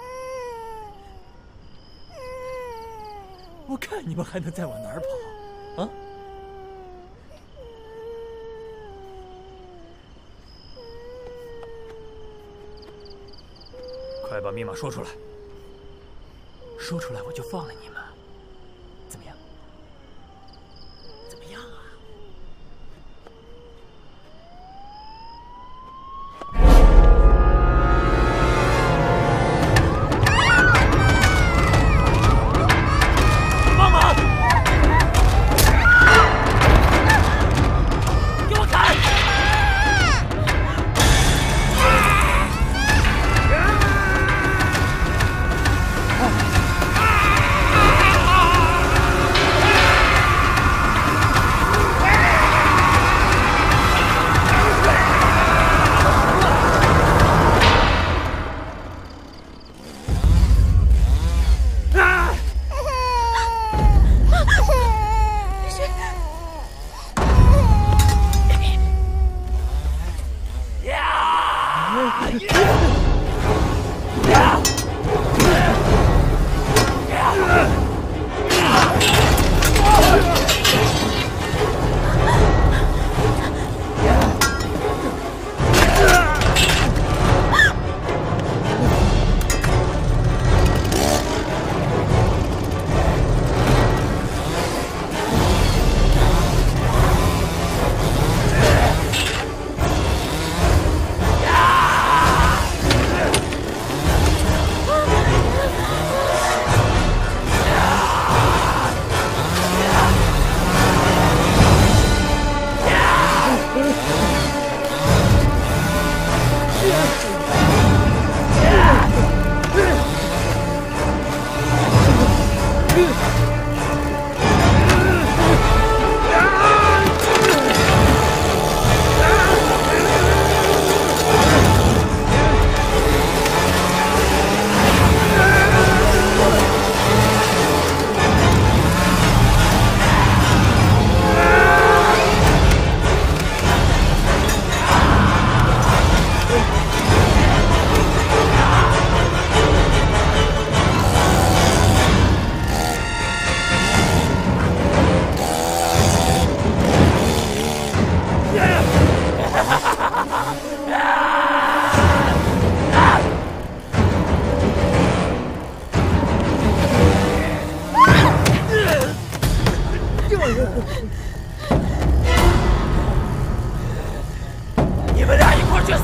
我看你们还能再往哪儿跑啊？快把密码说出来！说出来我就放了你们，怎么样？怎么样啊？ 给我砍！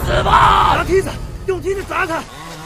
死吧！ 拿梯子，用梯子砸他！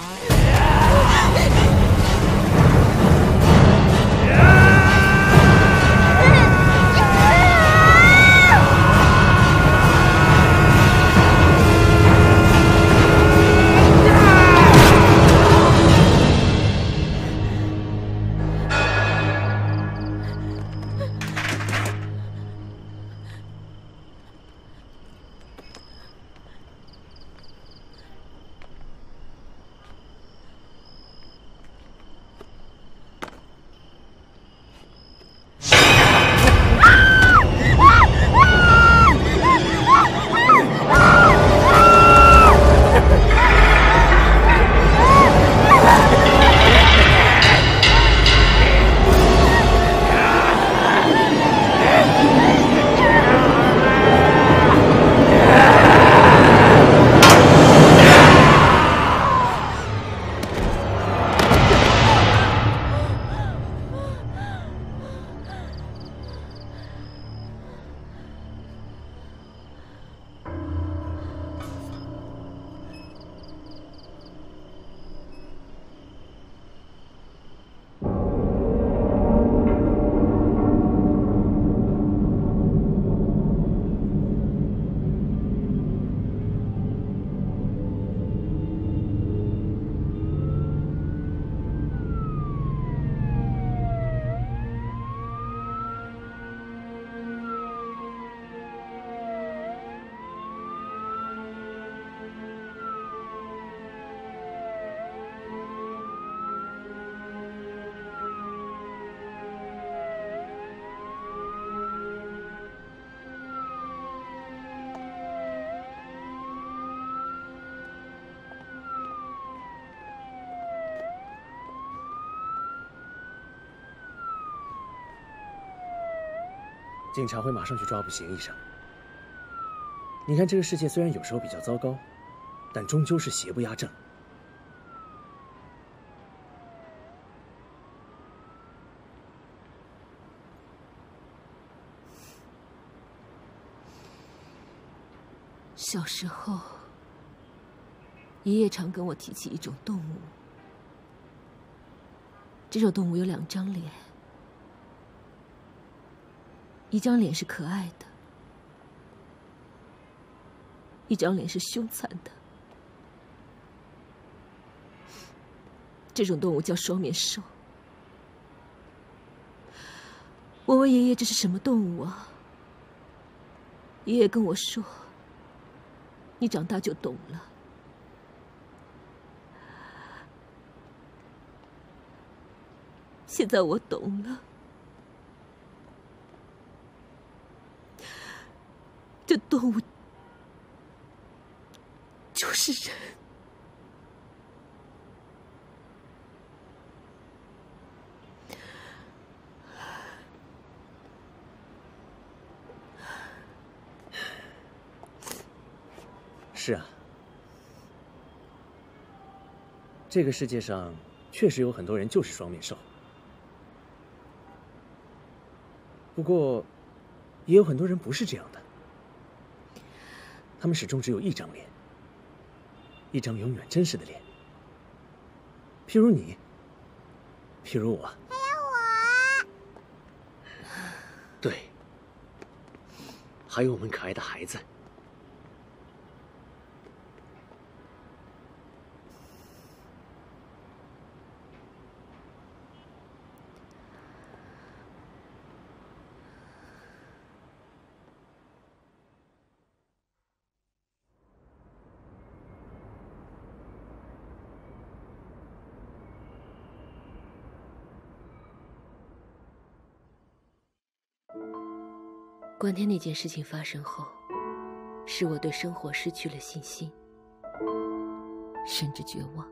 警察会马上去抓捕嫌疑者。你看，这个世界虽然有时候比较糟糕，但终究是邪不压正。 小时候，爷爷常跟我提起一种动物，这种动物有两张脸。一张脸是可爱的，一张脸是凶残的。这种动物叫双面兽。我问爷爷这是什么动物啊？爷爷跟我说：“你长大就懂了。”现在我懂了。这动物就是人。 是啊，这个世界上确实有很多人就是双面兽，不过也有很多人不是这样的。他们始终只有一张脸，一张永远真实的脸。譬如你，譬如我， 还有我。对，还有我们可爱的孩子。 关天那件事情发生后，使我对生活失去了信心，甚至绝望。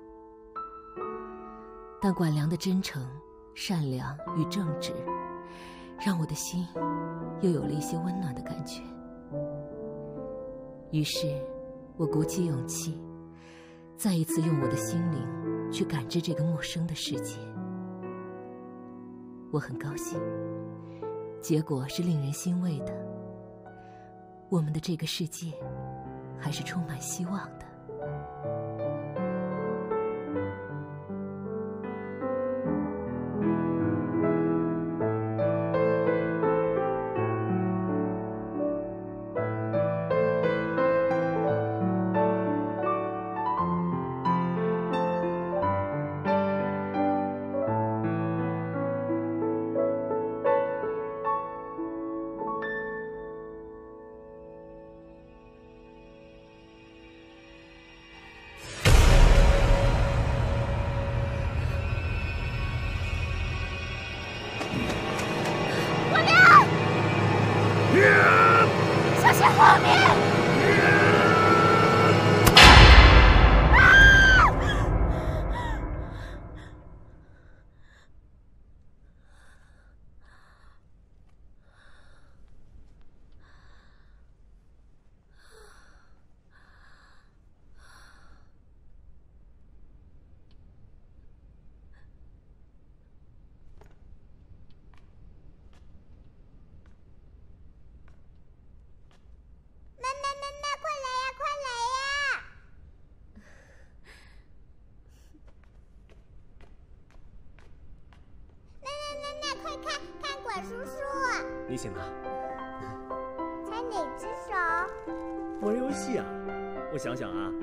但管良的真诚、善良与正直，让我的心又有了一些温暖的感觉。于是，我鼓起勇气，再一次用我的心灵去感知这个陌生的世界。我很高兴。结果是令人欣慰的，我们的这个世界还是充满希望的。 小心后面！ 你醒了？ 踩哪只手？ 玩游戏啊？我想想啊，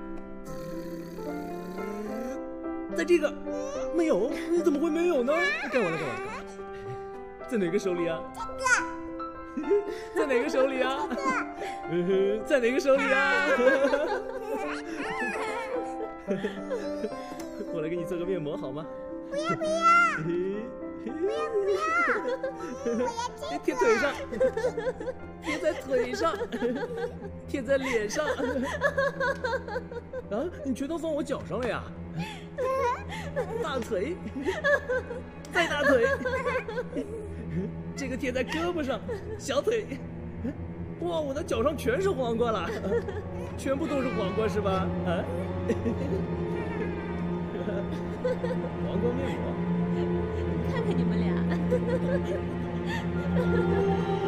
在这个没有，怎么会没有呢？干完了，干完了，干完了。在哪个手里啊？ 这个。 在哪个手里啊？这个。在哪个手里啊？我来给你做个面膜好吗？ 不要不要！不要不要！我要贴腿上，贴在腿上，贴在脸上。啊，你全都放我脚上了呀？大腿，再大腿，这个贴在胳膊上，小腿。哇，我的脚上全是黄瓜了，全部都是黄瓜是吧？啊？黄瓜面膜。 看看你们俩。